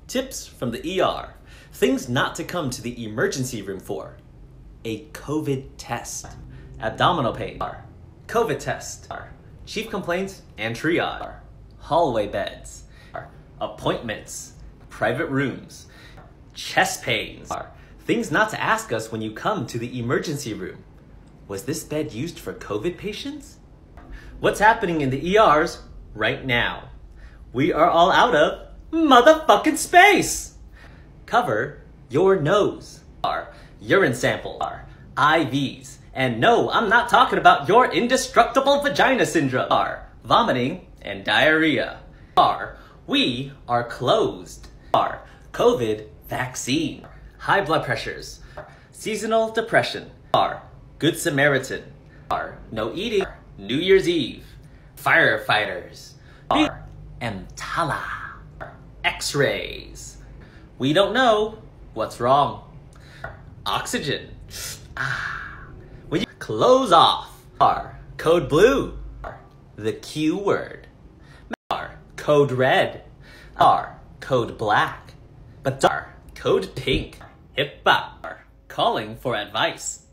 Tips from the ER. Things not to come to the emergency room for. A COVID test. Abdominal pain. COVID test. Chief complaints and triage. Hallway beds. Appointments. Private rooms. Chest pains. Things not to ask us when you come to the emergency room. Was this bed used for COVID patients? What's happening in the ERs right now? We are all out of motherfucking space! Cover your nose. Urine sample. IVs. And no, I'm not talking about your indestructible vagina syndrome. Vomiting and diarrhea. We are closed. COVID vaccine. High blood pressures. Seasonal depression. Good Samaritan. No eating. New Year's Eve. Firefighters. EMTALA. X-rays. We don't know what's wrong. Oxygen. When you close off. Code blue. The Q word. Code red. Code black. But code pink. HIPAA. Calling for advice.